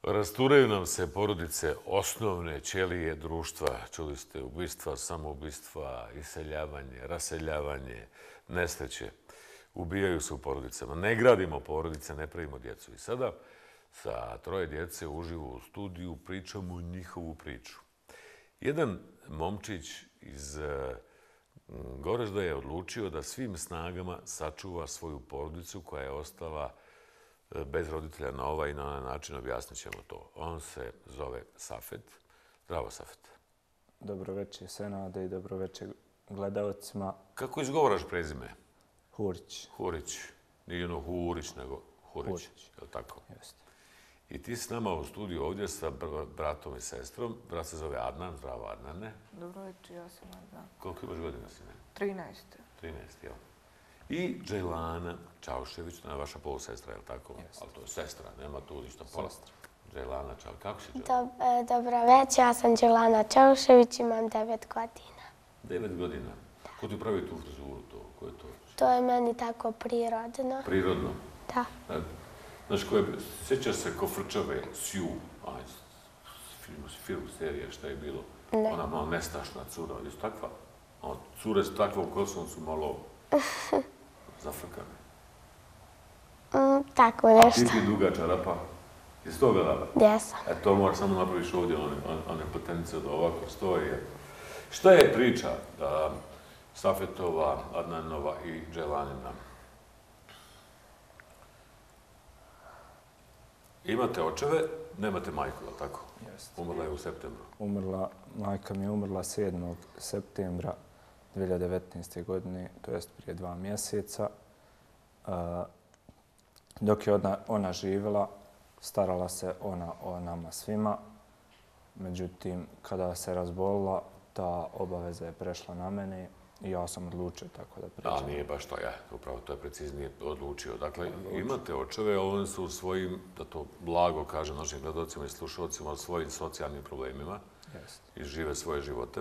Rasturaju nam se porodice, osnovne ćelije društva. Čuli ste ubistva, samoubistva, iseljavanje, raseljavanje, nesreće. Ubijaju se u porodicama. Ne gradimo porodice, ne pravimo djecu. I sada sa troje djece uživo u studiju pričamo njihovu priču. Jedan momčić iz Goražda je odlučio da svim snagama sačuva svoju porodicu koja je ostala bez roditelja na ovaj i na onaj način. Objasnit ćemo to. On se zove Safet. Zdravo, Safet. Dobroveče Senade i dobroveče gledalcima. Kako izgovaraš prezime? Hurić. Hurić. Nije ono Hurić, nego Hurić. Je li tako? Jeste. I ti s nama u studiju ovdje sa bratom i sestrom. Brat se zove Adnan. Zdravo, Adnane. Dobroveče, ja sam Adnan. Koliko imaš godina, sine? 13. 13, jel? I Džejlana Čaušević, to je vaša polusestra, je li tako? Jeste. Ali to je sestra, nema tu ništa pola. Sestra. Džejlana Čaušević. Kako si Džejlana? Dobroveče, ja sam Đelana Čaušević, imam 9 godina. 9 godina. Ko ti pravi tu frizuru to? Ko je to? To je meni tako prirodno. Prirodno. Da. Znaš, sjećaš se ko Frčave Sju, film, serija, šta je bilo? Ne. Ona malo nestašna cura, jesi takva? Cure s takvom kosom su malo zafrkane. Tako A nešto. ti duga čarapa? Jesi to gledala? Jesam. To moraš samo napraviš ovdje, one potenice da ovako stoje. Šta je priča Safetova, Adnanova i Dželanina? Imate očeve, nemate majku, je li tako? Jeste. Umrla je u septembru. Majka mi je umrla 7. septembra 2019. godine, to jest prije 2 mjeseca. Dok je ona živjela, starala se ona o nama svima. Međutim, kada se razbolila, ta obaveza je prešla na mene i ja sam odlučio tako da pređem. A nije baš to ja, upravo to je preciznije odlučio. Dakle, imate očeve, oni su u svojim, da to blago kažem našim gledalcima i slušalcima, o svojim socijalnim problemima i žive svoje živote.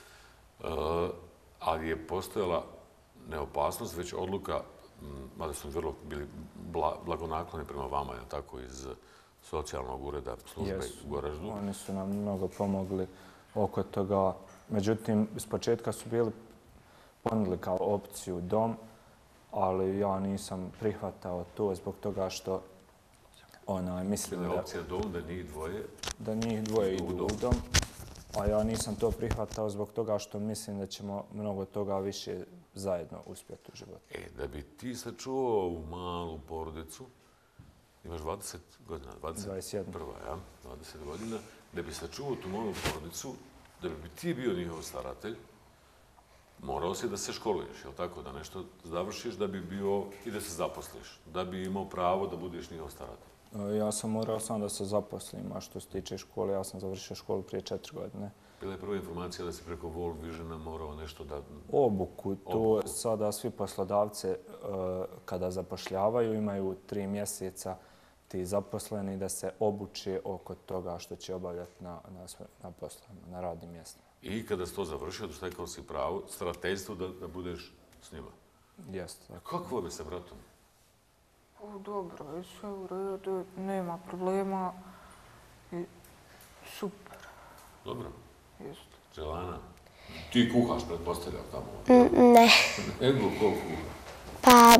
Ali je postojala ne opasnost, već odluka, mada su vrlo bili blagonakloni prema vama, je tako, iz socijalnog ureda službe u Goraždu. Oni su nam mnogo pomogli oko toga. Međutim, iz početka su bili ponudili kao opciju dom, ali ja nisam prihvatao to zbog toga što mislim da... opcija dom, da njih dvoje? Da njih dvoje idu u dom, a ja nisam to prihvatao zbog toga što mislim da ćemo mnogo toga više zajedno uspjeti u životu. Da bi ti sačuvao ovu malu porodicu, imaš 20 godina, 21. Ja, 20 godina, da bi sačuvao tu malu porodicu, da bi ti bio njihov staratelj, morao si da se školuješ, jel tako? Da nešto završiš da bi bio i da se zaposliš, da bi imao pravo da budeš njihov staratelj. Ja sam morao sam da se zaposlim, a što se tiče škole, ja sam završio školu prije 4 godine. Bila je prva informacija da si preko World Visiona morao nešto da... Obuku. To sada svi poslodavci kada zapošljavaju imaju 3 mjeseca ti zaposleni da se obuče oko toga što će obavljati na poslovima, na radnim mjestima. I kada si to završio, stekao si pravo, starateljstvo da budeš s njima. Jeste. Kako je sa bratom? Dobro, je sve u redu, nema problema i super. Dobro. Jeste. Dželana, ti kuhaš, pretpostavljam tamo? Ne. Ego, ko kuha? Pa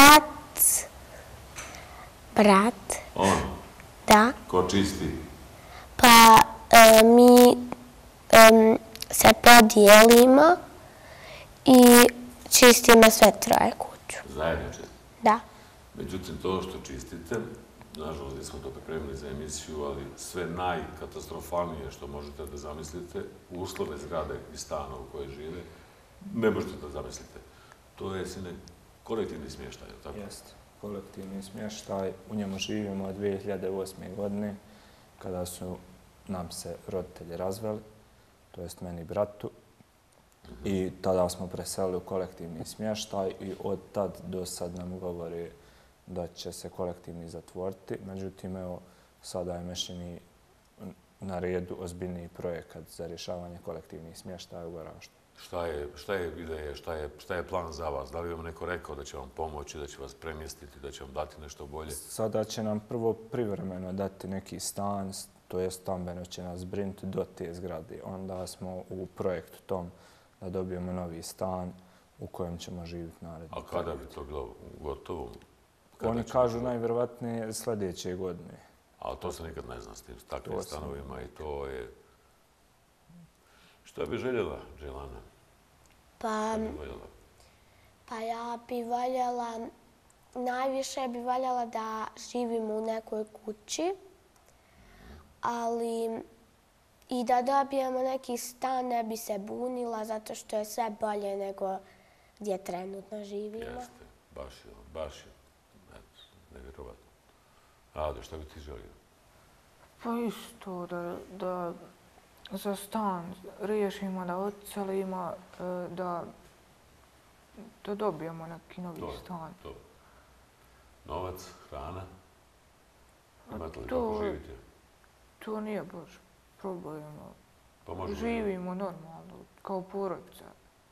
brat. On? Da. Ko čisti? Pa mi se podijelimo i čistimo sve troje kuću. Zajedno čistite? Da. Međutim, to što čistite, nažalost nismo to pripremili za emisiju, ali sve najkatastrofalnije što možete da zamislite, uslove zgrade i stana u kojoj žive, ne možete da zamislite. To je, sine, kolektivni smještaj, je li tako? Jeste. Kolektivni smještaj. U njemu živimo od 2008. godine, kada su nam se roditelji razveli, to jest meni i bratu. I tada smo preselili u kolektivni smještaj i od tad do sad nam govori da će se kolektivni zatvoriti. Međutim, evo, sada je Mešini na redu ozbiljniji projekat za rješavanje kolektivnih smještaja u Goraždu. Šta je ideja, šta je plan za vas? Da li vam neko rekao da će vam pomoći, da će vas premjestiti, da će vam dati nešto bolje? Sada će nam prvo privremeno dati neki stan, to je stambeno će nas zbrinuti do te zgrade. Onda smo u projektu tom da dobijemo novi stan u kojem ćemo živjeti naredno. A kada bi to bilo gotovo? Oni kažu najvjerovatnije sljedeće godine. Ali to se nikad ne zna s tim takvim stanovima i to je... Što bi željela, Dželana? Pa ja bi voljela, najviše bi voljela da živim u nekoj kući, ali i da dobijemo neki stan ne bi se bunila zato što je sve bolje nego gdje trenutno živimo. Jeste, baš je, nevjerovatno. Ado, šta bi ti želio? Pa isto da za stan riješimo, da odselimo, da dobijemo neki novi stan. Novac, hrana? Imate li kako živite? To nije baš problem. Živimo normalno, kao porodica.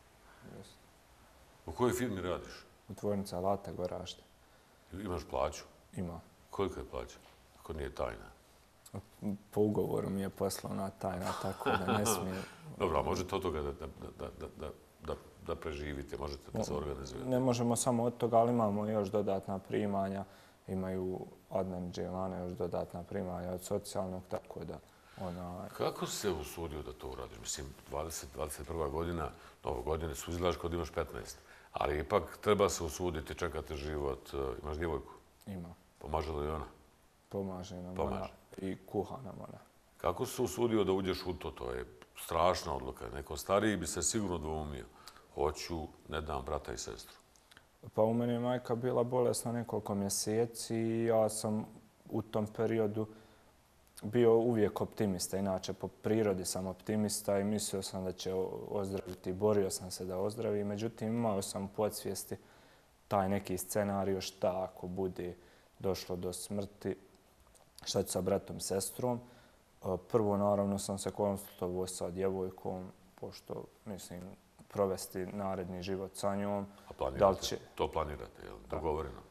U kojoj firmi radiš? U tvornici alata Goražde. Imaš plaću? Ima. Koliko je plaća? Ako nije tajna? Po ugovoru mi je poslovna tajna, tako da ne smije... Dobro, a možete od toga da preživite, možete da se organizujete? Ne možemo samo od toga, ali imamo još dodatna primanja. Imaju Adnan i Dželana još dodatna primanja od socijalnog, tako da... Kako si se usudio da to uradiš? Mislim, 21. godina, nove godine su izgledaš kod imaš 15. Ali ipak treba se usuditi, čekate život. Imaš djevojku? Ima. Pomaže li ona? Pomaže nam ona i kuha nam ona. Kako si se usudio da uđeš u to? To je strašna odluka. Neko stariji bi se sigurno dvoumio. Hoću, ne dam brata i sestru. Pa u meni je majka bila bolesna nekoliko mjeseci i ja sam u tom periodu bio uvijek optimista. Inače, po prirodi sam optimista i mislio sam da će ozdraviti. Borio sam se da ozdravi. Međutim, imao sam u podsvijesti taj neki scenarij šta ako bude došlo do smrti, šta ću sa bratom i sestrom. Prvo, naravno, sam se konsultovao sa djevojkom, pošto mislim provesti naredni život sa njom. A to planirate, je li? Dogovoreno?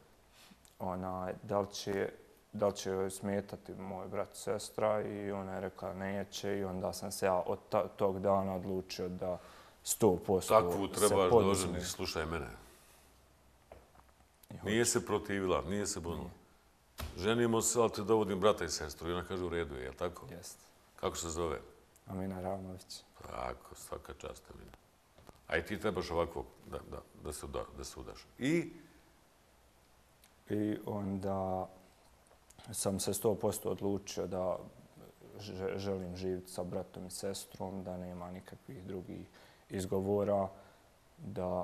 Da li će joj smetati moj brat i sestra i ona je rekla neće i onda sam se ja od tog dana odlučio da 100% se Takvu trebaš doženi, slušaj mene. Nije se protivila, nije se bunila. Ženimo se, ali te dovodim brata i sestru i ona kaže u redu je, jel tako? Jeste. Kako se zove? Amina Ravnović. Tako, svaka čast Amina. A i ti trebaš ovako da se udaš. I onda sam se 100% odlučio da želim živjeti sa bratom i sestrom, da nema nikakvih drugih izgovora, da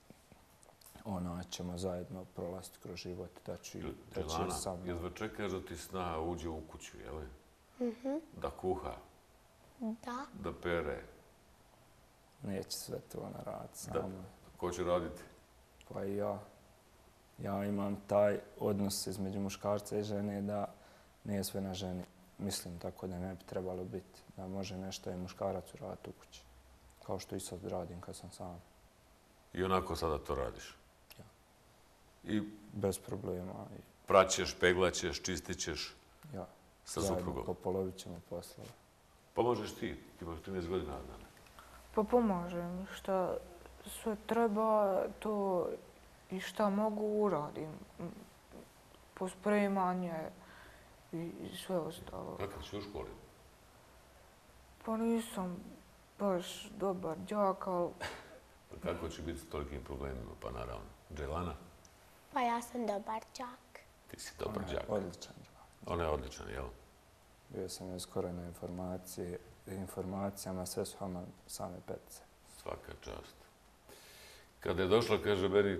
ćemo zajedno prolaziti kroz život, da će sam... Jedva čekaš da ti snaha uđe u kuću, je li? Da kuha? Da. Da pere? Neće sve to ona raditi sama. Ko će raditi? Pa i ja. Ja imam taj odnos između muškarca i žene da nije sve na ženi. Mislim tako da ne bi trebalo biti. Da može nešto i muškarac uraditi u kući. Kao što i sad radim kad sam sam. I onako sada to radiš? Ja. I bez problema. Praćeš, peglaćeš, čistit ćeš sa suprugom? Zajedno popolovit ćemo poslove. Pomožeš ti? Ti imaš 13 godina, Adnane. Pa pomažem. Šta sve treba, to i šta mogu uradim. Pospremanje i sve ostalo. Kakav si u školi? Pa nisam baš dobar đak, ali... Kako će biti s tolikim problemima? Pa naravno. Dželana? Pa ja sam dobar đak. Ti si dobar đak. Odličan. Ona je odličan, jel? Bio sam joj skoro na informacijama, sve su same petice. Svaka čast. Kada je došla, kaže meni,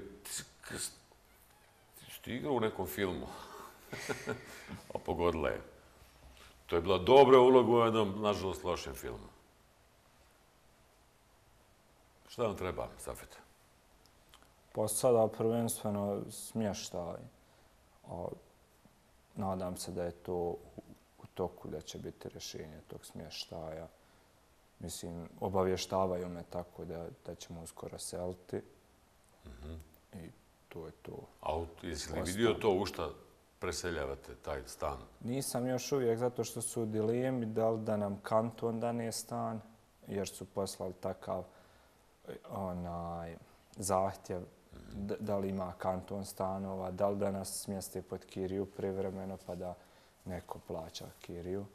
ti igrao u nekom filmu. A pogodila je. To je bila dobra uloga u jednom, nažalost, lošem filmu. Šta vam treba, Safet? Pa sada prvenstveno smještaj. Nadam se da je to u toku, da će biti rješenje tog smještaja. Mislim, obavještavaju me tako da ćemo uskoro seliti. I to je to. A jesi li vidio to u šta preseljavate taj stan? Nisam još uvijek, zato što su u dilemi da li da nam kanton dane stan, jer su poslali takav zahtjev da li ima kanton stanova, da li da nas smjeste pod kiriju privremeno pa da neko plaća kiriju.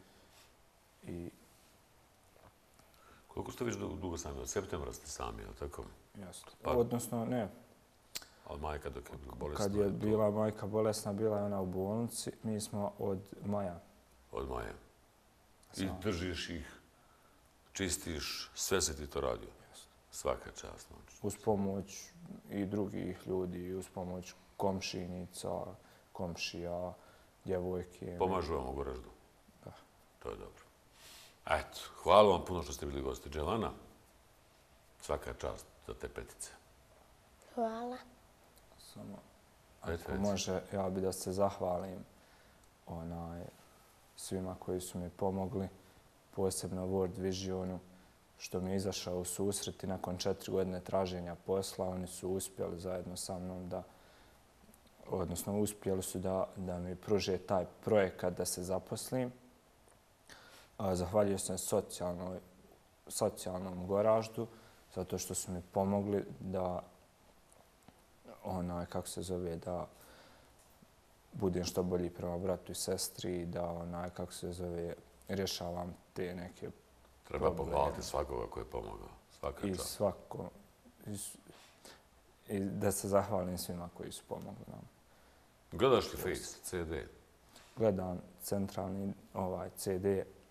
Koliko ste već dugo sami? Od septembra ste sami, je li tako? Jasno. Odnosno, ne. Ali majka dok je bolesna? Kad je bila majka bolesna, bila je ona u bolnici. Mi smo od maja. Od maja. I držiš ih, čistiš, sve se ti to radio? Svaka čast. Uz pomoć i drugih ljudi, uz pomoć komšinica, komšija, djevojke. Pomažu vam u Goraždu? Da. To je dobro. Eto, hvala vam puno što ste bili gosti. Dželana, svaka čast za te petice. Hvala. Samo, ako može, ja bi da se zahvalim svima koji su mi pomogli, posebno World Visionu, što mi je izašao u susret i nakon 4 godine traženja posla, oni su uspjeli zajedno sa mnom odnosno uspjeli su da mi pruže taj projekat da se zaposlim. Zahvaljujem se socijalnom Goraždu, zato što su mi pomogli da da budem što bolji prema bratu i sestri i da rješavam te neke Treba pohvaliti svakoga koji je pomogao. Svaka čast. I da se zahvalim svima koji su pomogli nam. Gledaš li Face, CD? Gledam centralni CD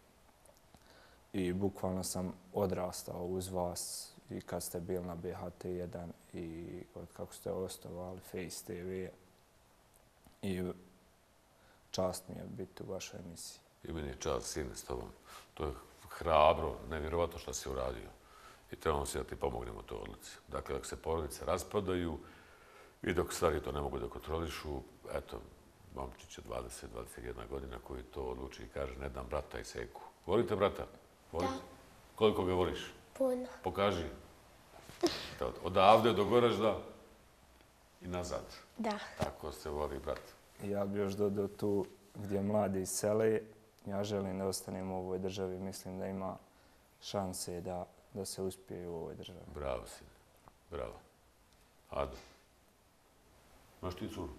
i bukvalno sam odrastao uz vas i kad ste bili na BHT1 i kako ste osnovali Face TV. I čast mi je biti u vašoj emisiji. I meni je čast, sine, s tobom. To je hrabro, nevjerovatno što si uradio. I trebamo se da ti pomognemo u toj odluci. Dakle, dok se porodice raspadaju i dok stvari to ne mogu da kontrolišu, eto, momčić je 20-21 godina koji to odluči i kaže ne dam brata i seku. Volite brata? Volite? Da. Koliko ga voliš? Puno. Pokaži. Odavde do Goražda i nazad. Da. Tako se voli brat. Ja bi još dodao tu gdje mladi sele. Ja želim da ostanem u ovoj državi. Mislim da ima šanse da se uspije u ovoj državi. Bravo, sine. Bravo. Ado. Imaš ti curu?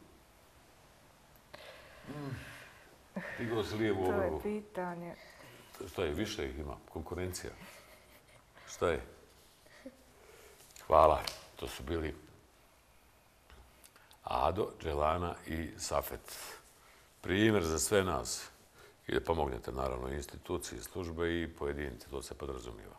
Stigao si lijevu obrvu. To je pitanje. Šta je? Više ih ima. Konkurencija. Šta je? Hvala. To su bili Ado, Dželana i Safet. Primjer za sve nas. I da pomognete, naravno, institucije, službe i pojedinci. To se podrazumijeva.